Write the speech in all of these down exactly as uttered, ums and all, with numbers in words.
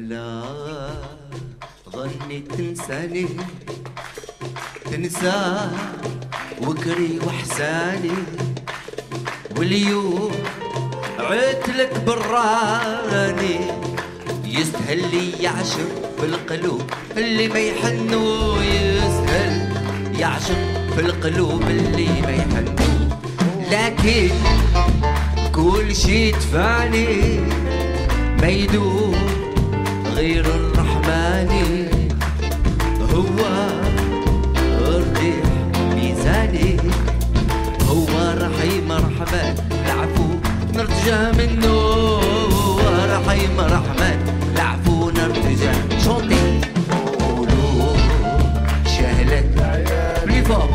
لا غني تنساني تنسى وكري وحساني، واليوم عدتلك براني، يسهل لي يعشق في القلوب اللي ما يحنوا، يسهل يعشق في القلوب اللي ما يحنوا، لكن كل شي دفاني ما يدوم غير الرحمن، هو الريح ميزاني، هو رحيم رحمن العفو نرتجى منه، رحيم رحمن العفو نرتجى. شونتي قولوا شهلت بلي فوق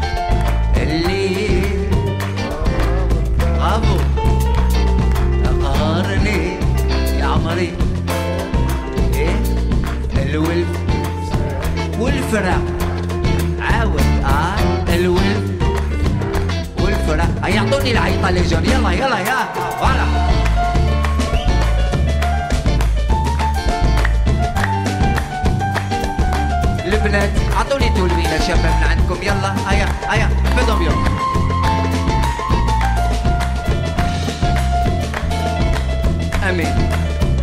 اللي برافو قهرني يا عمري، ايه الولف والفراق عاود اه الولف والفراق. يعطوني العيطه لي جون، يلا يلا يا فوالا. البنات اعطوني تولوينه شباب من عندكم، يلا هيا هيا فيدهم يلا. امين.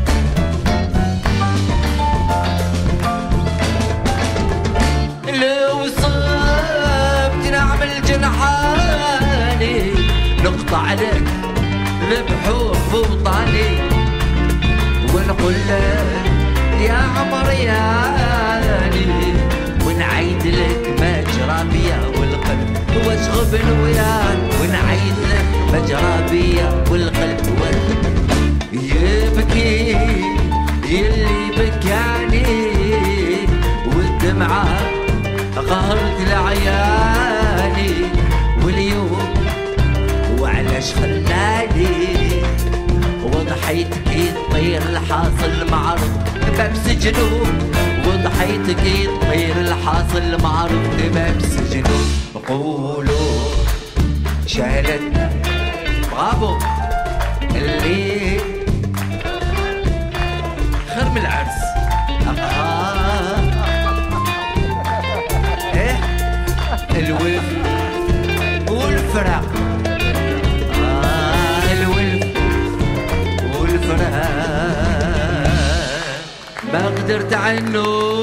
لو صبت نعمل جنحاني نقطع لك البحور فوطاني، ونقول لك يا عمر ياني، ونعيد لك مجرى بيا والقلب واشغب وياك، ونعيد لك مجرى بيا والقلب يبكي يلي بكاني، والدمعة قهرت العياني، واليوم وعلاش خلاني وضحيت كي طير الحاصل معروف باب سجنو، وضحيت كي طير الحاصل معروف باب سجنو. قولوا شهلت برافو اللي خير من العرس. آه. ايه الولف والفراق، آه الولف والفراق ما قدرت عنه